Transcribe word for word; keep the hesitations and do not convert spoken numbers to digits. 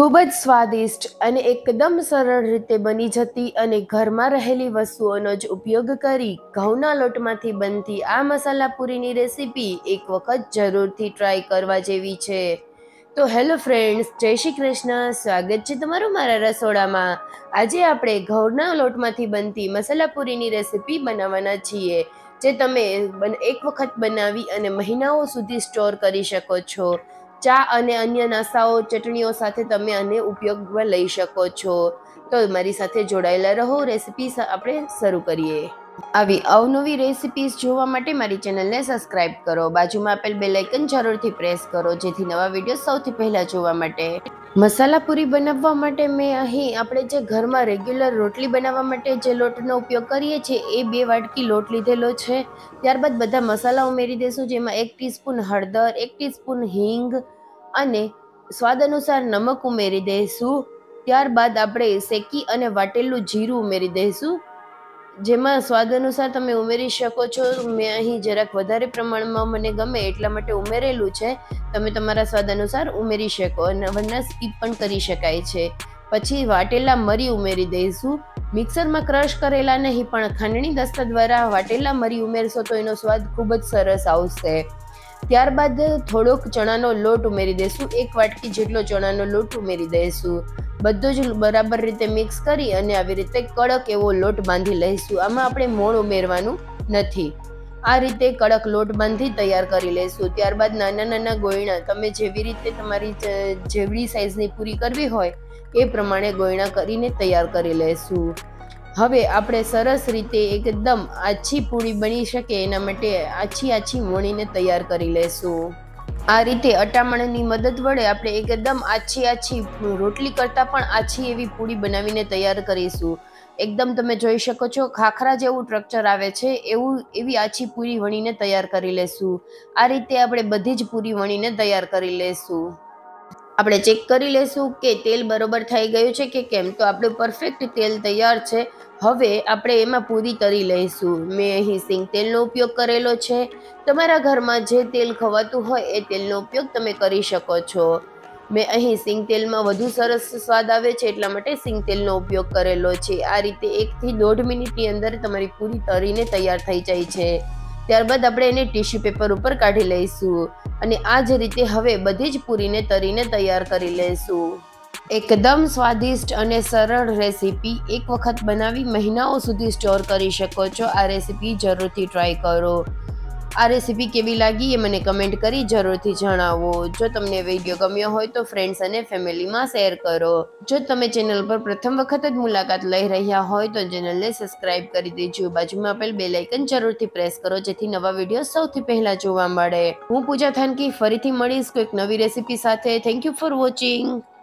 ખૂબ જ સ્વાદિષ્ટ અને એકદમ સરળ રીતે બની જતી અને ઘરમાં રહેલી વસ્તુઓનો જ ઉપયોગ કરી ઘઉંના લોટમાંથી બનતી આ મસાલા પૂરીની રેસીપી એક વખત જરૂરથી ટ્રાય કરવા જેવી છે। તો હેલો ફ્રેન્ડ્સ, જય શ્રી કૃષ્ણ, સ્વાગત છે તમારું મારા રસોડામાં। આજે આપણે ઘઉંના લોટમાંથી બનતી મસાલા પૂરીની રેસીપી બનાવવાના છીએ, જે તમે એક વખત બનાવી અને મહિનાઓ સુધી સ્ટોર કરી શકો છો। ચા અને અન્ય નાસ્તાઓ ચટણીઓ સાથે તમે આને ઉપયોગમાં લઈ શકો છો। તો મારી સાથે જોડાયેલા રહો, રેસીપી આપણે શરૂ કરીએ। આવી અવનવી રેસીપીઝ જોવા માટે મારી ચેનલને સબસ્ક્રાઇબ કરો, બાજુમાં આપેલ બેલ આઇકન જરૂરથી પ્રેસ કરો જેથી નવા વિડીયો સૌથી પહેલા જોવા માટે। મસાલા પૂરી બનાવવા માટે મેં અહીં આપણે જે ઘરમાં રેગ્યુલર રોટલી બનાવવા માટે જે લોટનો ઉપયોગ કરીએ છીએ એ બે વાટકી લોટ લીધેલો છે। ત્યારબાદ બધા મસાલા ઉમેરી દઈશું, જેમાં એક ટીસ્પૂન હળદર, એક ટીસ્પૂન હિંગ અને સ્વાદ અનુસાર નમક ઉમેરી દઈશું। ત્યારબાદ આપણે શેકી અને વાટેલું જીરું ઉમેરી દઈશું, જેમાં સ્વાદ અનુસાર તમે ઉમેરી શકો છો। મેં અહીં જરાક વધારે પ્રમાણમાં મને ગમે એટલા માટે ઉમેરેલું છે, તમે તમારા સ્વાદ અનુસાર ઉમેરી શકો અને વરના સ્કીપ પણ કરી શકાય છે। પછી વાટેલા મરી ઉમેરી દઈશું, મિક્સરમાં ક્રશ કરેલા નહીં પણ ખાંડણી દસ્તા દ્વારા વાટેલા મરી ઉમેરશો તો એનો સ્વાદ ખૂબ જ સરસ આવશે। ત્યારબાદ થોડોક ચણાનો લોટ ઉમેરી દઈશું, એક વાટકી જેટલો ચણાનો લોટ ઉમેરી દઈશું। બધું જ બરાબર રીતે મિક્સ કરી અને આવી રીતે કડક એવો લોટ બાંધી લઈશું। આમાં આપણે મોણ ઉમેરવાનું નથી, આ રીતે કડક લોટ બાંધી તૈયાર કરી લઈશું। ત્યારબાદ નાના નાના ગોયણા, તમે જેવી રીતે તમારી જેવડી સાઈઝની પૂરી કરવી હોય એ પ્રમાણે ગોયણા કરીને તૈયાર કરી લઈશું। હવે આપણે સરસ રીતે એકદમ આછી પૂરી બની શકે એના માટે આછી આછી વણીને તૈયાર કરી લઈશું। આ રીતે અટામણની મદદ વડે આપણે એકદમ આછી આછી રોટલી કરતાં પણ આછી એવી પૂરી બનાવીને તૈયાર કરીશું। એકદમ તમે જોઈ શકો છો ખાખરા જેવું સ્ટ્રક્ચર આવે છે એવું એવી આછી પૂરી વણીને તૈયાર કરી લેશું। આ રીતે આપણે બધી જ પૂરી વણીને તૈયાર કરી લેશું। આપણે ચેક કરી લેશું કે તેલ બરોબર થઈ ગયું છે કે કેમ, તો આપણું પરફેક્ટ તેલ તૈયાર છે। હવે આપણે એમાં પૂરી તળી લઈશું। મેં અહીં સિંગ તેલનો ઉપયોગ કરેલો છે, તમારા ઘરમાં જે તેલ ખવાતું હોય એ તેલનો ઉપયોગ તમે કરી શકો છો। મેં અહીં સિંગ તેલમાં વધુ સરસ સ્વાદ આવે છે એટલા માટે સિંગ તેલનો ઉપયોગ કરેલો છે। આ રીતે એકથી દોઢ મિનિટની અંદર તમારી પૂરી તળીને તૈયાર થઈ જાય છે। ત્યારબાદ આપણે એને ટીશ્યુ પેપર ઉપર કાઢી લઈશું અને આ જ રીતે હવે બધી જ પૂરીને તળીને તૈયાર કરી લઈશું। એકદમ સ્વાદિષ્ટ અને સરળ રેસીપી, એક વખત બનાવી મહિનાઓ સુધી સ્ટોર કરી શકો છો। આ રેસીપી જરૂરથી ટ્રાય કરો। આ રેસીપી કેવી લાગી એ મને કમેન્ટ કરી જરૂરથી જણાવો। જો તમને વિડીયો ગમ્યો હોય તો ફ્રેન્ડ્સ અને ફેમિલીમાં શેર કરો। જો તમે ચેનલ પર પ્રથમ વખત જ મુલાકાત લઈ રહ્યા હોય તો ચેનલને સબસ્ક્રાઇબ કરી દેજો, બાજુમાં આપેલ બેલ આઇકન જરૂરથી પ્રેસ કરો જેથી નવા વિડીયો સૌથી પહેલા જોવા મળે। હું પૂજા થાનકી ફરીથી મળીશ કોઈક નવી રેસીપી સાથે। Thank you for watching.